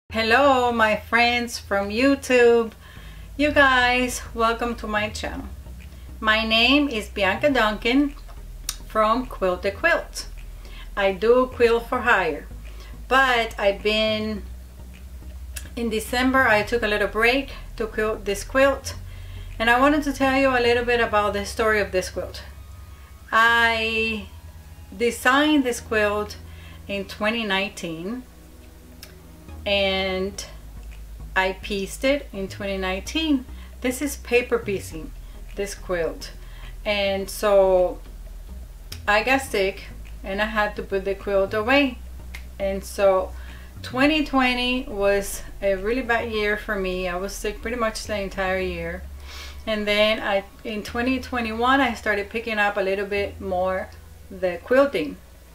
Hello my friends from YouTube. You guys, welcome to my channel. My name is Bianca Duncan from Quilt to Quilt. I do quilt for hire, but in December I took a little break to quilt this quilt, and I wanted to tell you a little bit about the story of this quilt. I designed this quilt in 2019 and I pieced it in 2019. This is paper piecing this quilt, and so I got sick and I had to put the quilt away, and so 2020 was a really bad year for me. I was sick pretty much the entire year, and then in 2021 I started picking up a little bit more the quilting,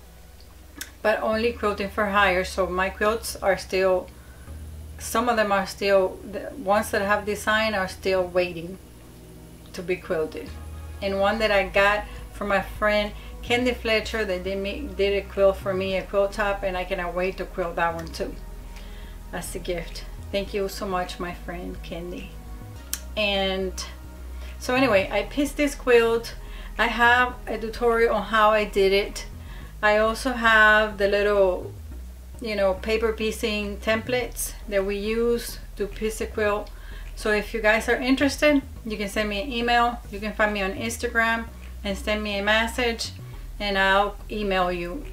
but only quilting for hire. So my quilts are still, some of them are still, the ones that I have designed are still waiting to be quilted. And one that I got from my friend Candy Fletcher, that did a quilt for me, a quilt top, and I cannot wait to quilt that one too. That's a gift. Thank you so much, my friend Candy. And so anyway, I pieced this quilt. I have a tutorial on how I did it. I also have the little, paper piecing templates that we use to piece a quilt. So if you guys are interested, you can send me an email. You can find me on Instagram and send me a message, and I'll email you.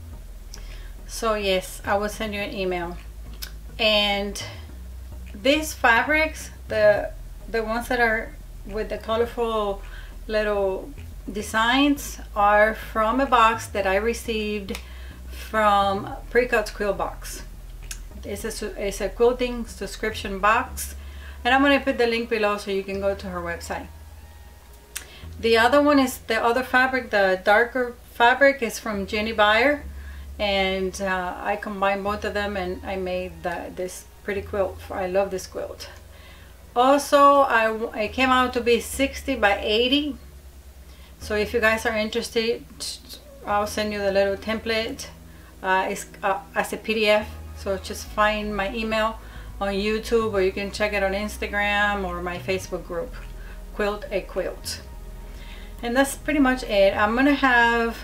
So yes, I will send you an email. And these fabrics, the ones that are with the colorful little designs, are from a box that I received from Precuts Quilt Box. It's a quilting subscription box, and I'm going to put the link below so you can go to her website. The other one is the other fabric, the darker fabric, is from Jenny Beyer, and I combined both of them and I made this pretty quilt. I love this quilt. Also, it came out to be 60 by 80. So if you guys are interested, I'll send you the little template. It's as a PDF, so just find my email on YouTube, or you can check it on Instagram or my Facebook group, Quilt a Quilt. And that's pretty much it. I'm gonna have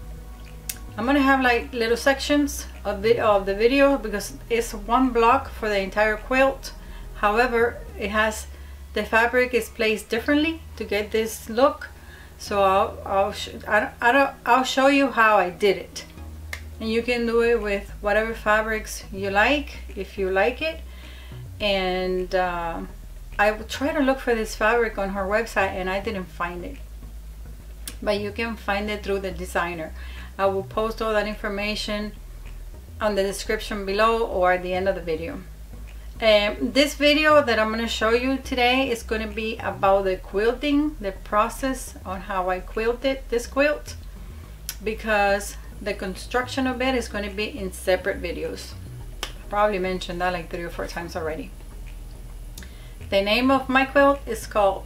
like little sections of the video, because it's one block for the entire quilt. However, the fabric is placed differently to get this look. So I'll show you how I did it, and you can do it with whatever fabrics you like, if you like it. And I will try to look for this fabric on her website, and I didn't find it, but you can find it through the designer. I will post all that information on the description below or at the end of the video. This video that I'm going to show you today is going to be about the quilting, the process on how I quilted this quilt, because the construction of it is going to be in separate videos. I probably mentioned that like 3 or 4 times already. The name of my quilt is called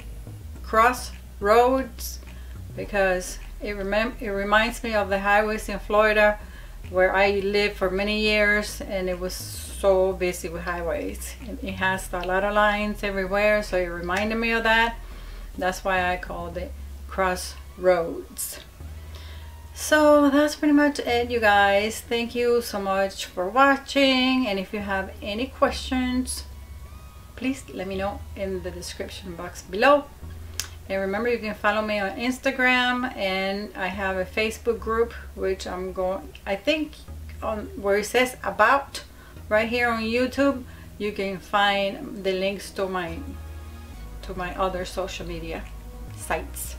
Crossroads, because it reminds me of the highways in Florida where I lived for many years, and it was so busy with highways. It has a lot of lines everywhere, so it reminded me of that. That's why I called it Crossroads. So that's pretty much it, you guys. Thank you so much for watching, and if you have any questions, please let me know in the description box below. And remember, you can follow me on Instagram, and I have a Facebook group, which I think on where it says about right here on YouTube, you can find the links to my other social media sites.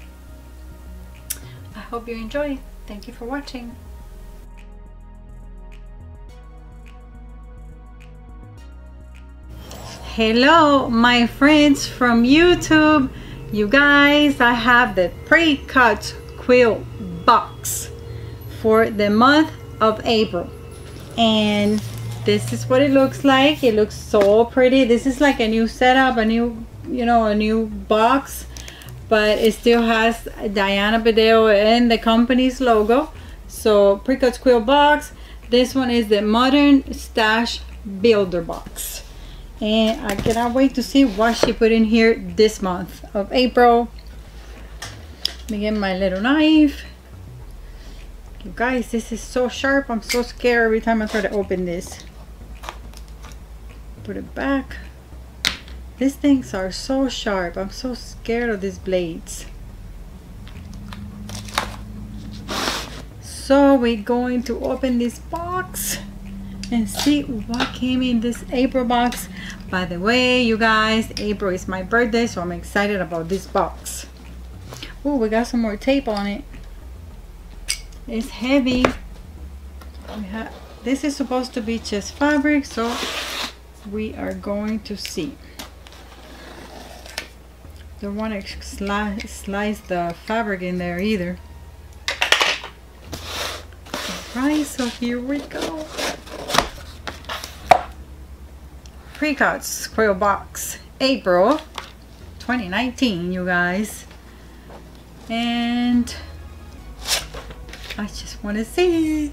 I hope you enjoy. Thank you for watching. Hello my friends from YouTube. You guys, I have the Precuts Quilt Box for the month of April, and this is what it looks like. It looks so pretty. This is like a new setup, a new box, but it still has Diana Bedeo and the company's logo. So Precuts Quilt Box. This one is the Modern Stash builder box. And I cannot wait to see what she put in here this month of April. Let me get my little knife. You guys, this is so sharp. I'm so scared every time I try to open this. Put it back. These things are so sharp. I'm so scared of these blades. So we're going to open this box and see what came in this April box. By the way, you guys, April is my birthday, so I'm excited about this box. Oh, we got some more tape on it. It's heavy. This is supposed to be just fabric, so we are going to see. Don't want to slice the fabric in there either. Alright, so here we go. Pre-cuts quilt box, April 2019, you guys. And I just want to see.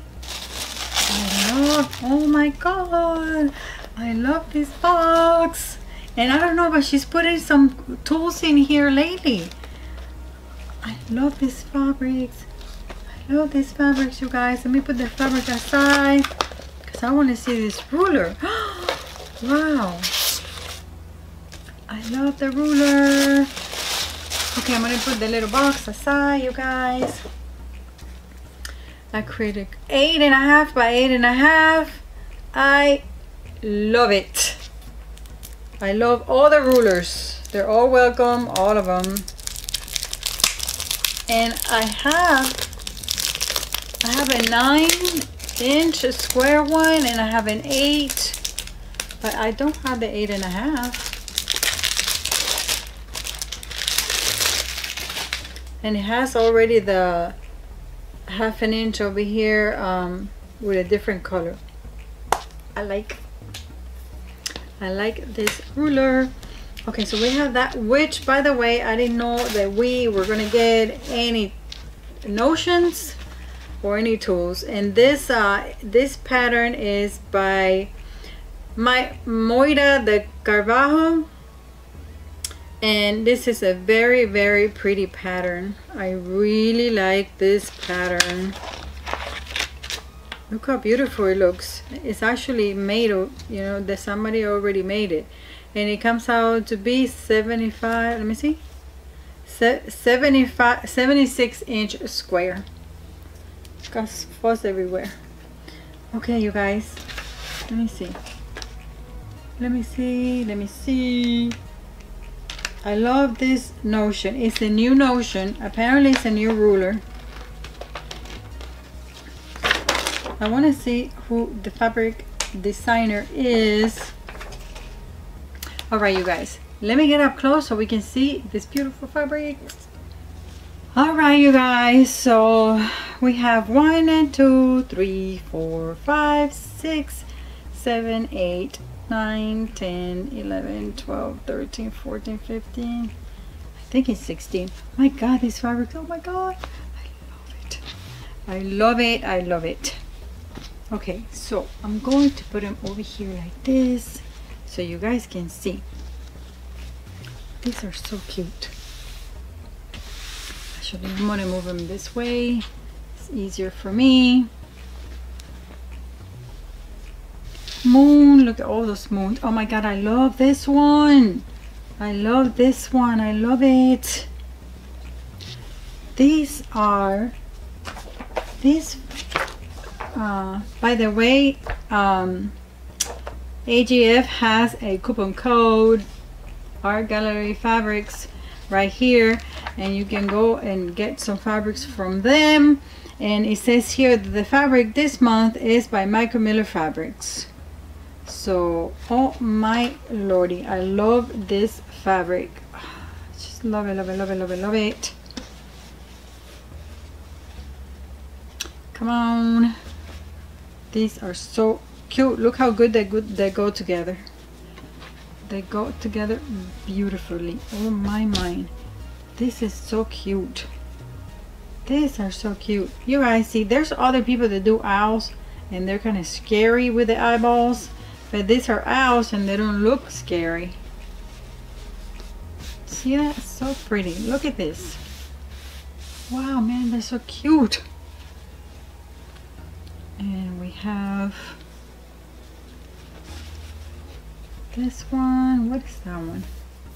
Oh my god, I love this box. And I don't know, but she's putting some tools in here lately. I love these fabrics. I love these fabrics, you guys. Let me put the fabric aside because I want to see this ruler. Wow, I love the ruler. Okay, I'm gonna put the little box aside, you guys. Acrylic 8.5 by 8.5. I love it. I love all the rulers. They're all welcome, all of them. And I have a 9-inch square one, and I have an 8, but I don't have the 8.5. And it has already the 1/2 inch over here with a different color. I like this ruler. Okay, so we have that, which by the way, I didn't know that we were gonna get any notions or any tools. And this this pattern is by Moira de Carvalho, and this is a very, very pretty pattern. I really like this pattern. Look how beautiful it looks. It's actually made of, you know, that somebody already made it. And it comes out to be 75, let me see, 76-inch square. Got fuzz everywhere. Okay, you guys, let me see. Let me see. I love this Notion. It's a new Notion. Apparently it's a new ruler. I want to see who the fabric designer is. Alright, you guys, let me get up close so we can see this beautiful fabric. Alright, you guys, so we have 1 and 2, 3, 4, 5, 6, 7, 8, 9, 10, 11, 12, 13, 14, 15. I think it's 16. My god, this fabric, oh my god, I love it. I love it, I love it. Okay, so I'm going to put them over here like this so you guys can see. These are so cute. Actually, I'm gonna move them this way. It's easier for me. Moon, look at all those moons. Oh my god, I love this one. I love this one. I love it. These are by the way, AGF has a coupon code, Art Gallery Fabrics, right here, and you can go and get some fabrics from them. And it says here that the fabric this month is by Michael Miller Fabrics. So, oh my lordy, I love this fabric. Just love it, love it, love it, love it, love it. Come on. These are so cute. Look how good they go together. They go together beautifully. Oh my. This is so cute. These are so cute. You guys see, there's other people that do owls and they're kind of scary with the eyeballs. but these are owls and they don't look scary. See that? So pretty. Look at this. Wow, man, they're so cute. And we have this one. What is that one?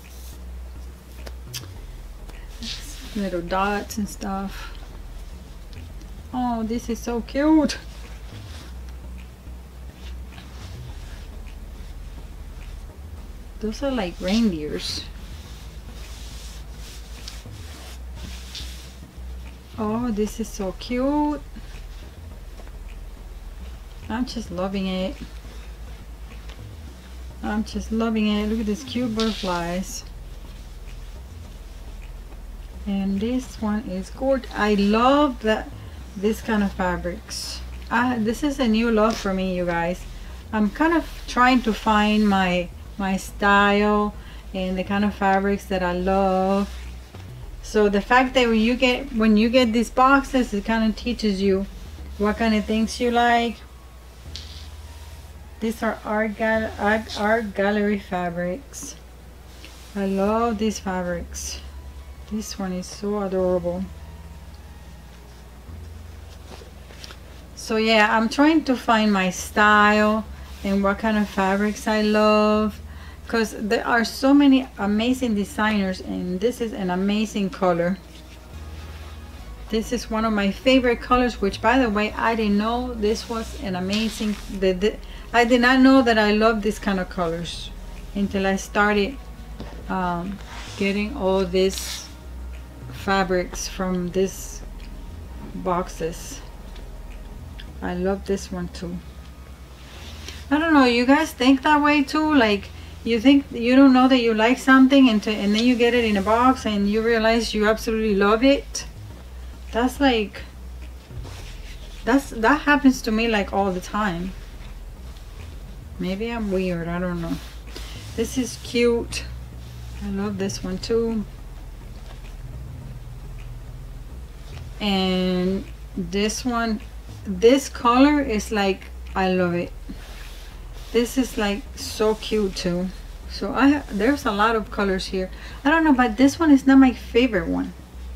Little dots and stuff. Oh, this is so cute. Those are like reindeers. Oh, this is so cute. I'm just loving it. I'm just loving it. Look at these cute butterflies. And this one is gorgeous. I love that this kind of fabrics. This is a new love for me, you guys. I'm kind of trying to find my style and the kind of fabrics that I love. So the fact that when you get these boxes, it kind of teaches you what kind of things you like. These are art gallery fabrics. I love these fabrics. This one is so adorable. So yeah, I'm trying to find my style and what kind of fabrics I love, because there are so many amazing designers, and this is an amazing color. This is one of my favorite colors, which by the way, I didn't know this was an amazing, I did not know that I love this kind of colors until I started getting all these fabrics from these boxes. I love this one too. I don't know, you guys think that way too? Like, you think you don't know that you like something and then you get it in a box and you realize you absolutely love it? That's like, that happens to me like all the time. Maybe I'm weird, I don't know. This is cute. I love this one too. And this one, this color is like, I love it. This is like so cute too. So there's a lot of colors here. I don't know, but this one is not my favorite one.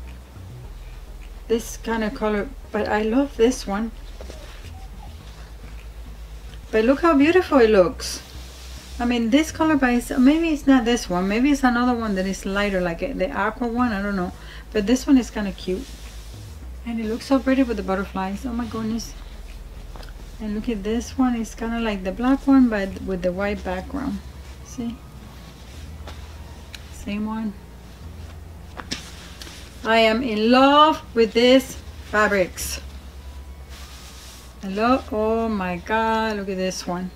This kind of color, but I love this one. But look how beautiful it looks. I mean, this color, but maybe it's not this one. Maybe it's another one that is lighter, like the aqua one. I don't know. But this one is kind of cute. And it looks so pretty with the butterflies. Oh my goodness. And look at this one. It's kind of like the black one, but with the white background. See? Same one. I am in love with these fabrics. I love, oh my God, look at this one.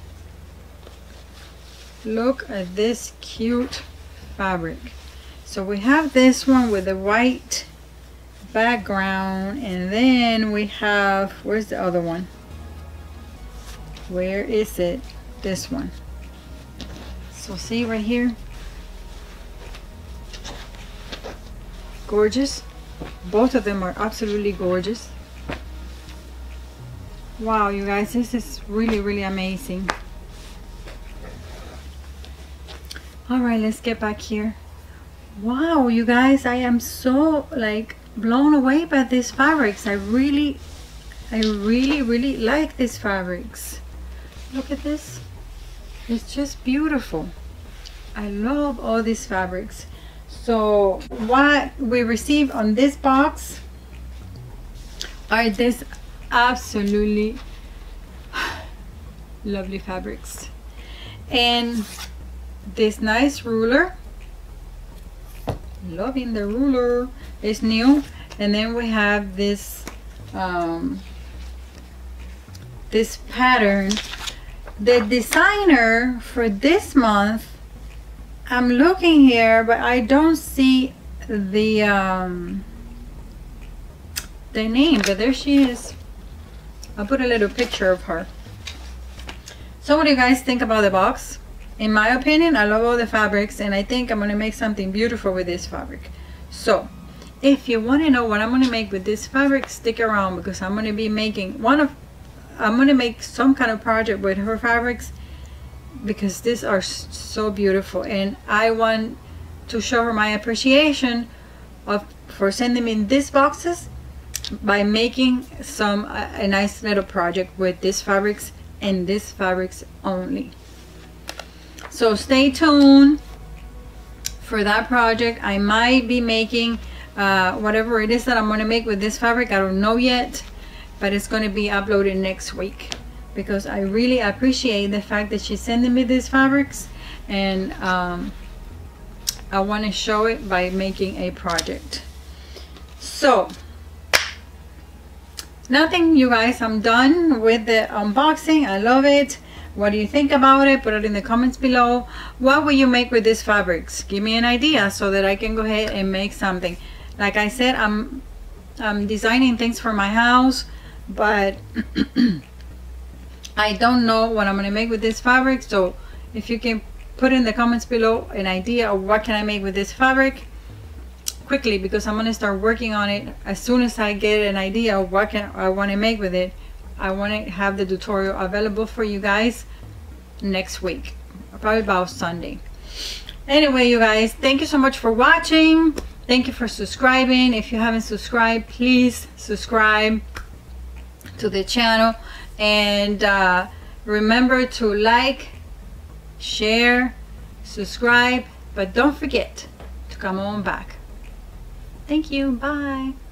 Look at this cute fabric. So we have this one with the white background, and then we have, where's the other one? Where is it? This one. So see right here? Gorgeous. Both of them are absolutely gorgeous. Wow, you guys, this is really, really amazing. All right, let's get back here. Wow, you guys, I am so like blown away by these fabrics. I really like these fabrics. Look at this. It's just beautiful. I love all these fabrics. So what we received on this box are these absolutely lovely fabrics, and this nice ruler. Loving the ruler. It's new. And then we have this this pattern. The designer for this month, I'm looking here, but I don't see the name, but there she is. I'll put a little picture of her. So what do you guys think about the box? In my opinion, I love all the fabrics, and I think I'm going to make something beautiful with this fabric. So if you want to know what I'm going to make with this fabric, stick around, because I'm going to be making I'm going to make some kind of project with her fabrics, because these are so beautiful, and I want to show her my appreciation for sending me these boxes by making a nice little project with these fabrics and these fabrics only. So stay tuned for that project. I might be making whatever it is that I'm going to make with this fabric. I don't know yet, but it's going to be uploaded next week, because I really appreciate the fact that she's sending me these fabrics, and I want to show it by making a project. So nothing, you guys, I'm done with the unboxing. I love it. What do you think about it? Put it in the comments below. What will you make with these fabrics? Give me an idea so that I can go ahead and make something. Like I said, I'm designing things for my house, but I don't know what I'm going to make with this fabric. So if you can put in the comments below an idea of what can I make with this fabric quickly, because I'm going to start working on it as soon as I get an idea of what I want to make with it. I want to have the tutorial available for you guys next week, probably about Sunday. Anyway, you guys, thank you so much for watching. Thank you for subscribing. If you haven't subscribed, please subscribe to the channel, and remember to like, share, subscribe, but don't forget to come on back. Thank you. Bye.